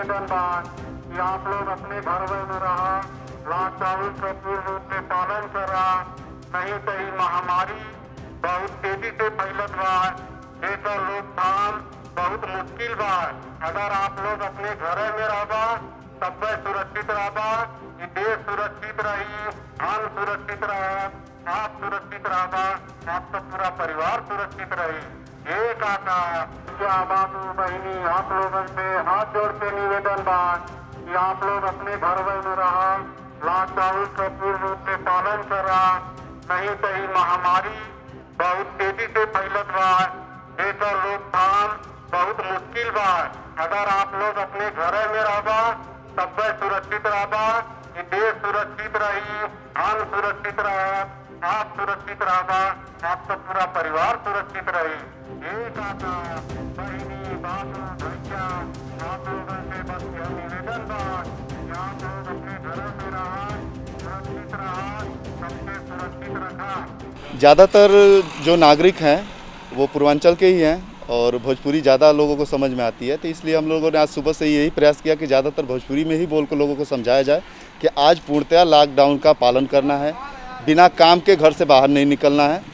निवेदन बा कि आप लोग अपने घर में रहा, लॉकडाउन का पूर्ण रूप में पालन करा, नहीं तो ये महामारी बहुत तेजी से फैलत बा, एकर रोकथाम बहुत मुश्किल बा। अगर आप लोग अपने घर में रहबा तब सुरक्षित रहबा, ये देश सुरक्षित रही, हम सुरक्षित रह, आप सुरक्षित रहबा, आपका पूरा परिवार सुरक्षित रही। ये काका क्या बाबू बहनी आप लोगों से हाथ जोड़ के निवेदन बा कि आप लोग अपने घर में रहा, लॉकडाउन का पूर्ण रूप में पालन करा, नहीं तो ये महामारी बहुत तेजी से फैलत बा, एकर रोकथाम बहुत मुश्किल बा। अगर आप लोग अपने घर में रहबा तब सुरक्षित रहबा, ये देश सुरक्षित रही, हम सुरक्षित रह, आप सुरक्षित रहबा, आपका पूरा परिवार सुरक्षित रही। ये काका बहनी बाबू भैया आप लोगों से बस यह निवेदन बा कि आप लोग अपने घर में रहा, सुरक्षित रहा, सबसे सुरक्षित रखा। ज़्यादातर जो नागरिक हैं वो पूर्वांचल के ही हैं और भोजपुरी ज़्यादा लोगों को समझ में आती है, तो इसलिए हम लोगों ने आज सुबह से यही प्रयास किया कि ज़्यादातर भोजपुरी में ही बोल कर लोगों को समझाया जाए कि आज पूर्णतया लॉकडाउन का पालन करना है, बिना काम के घर से बाहर नहीं निकलना है।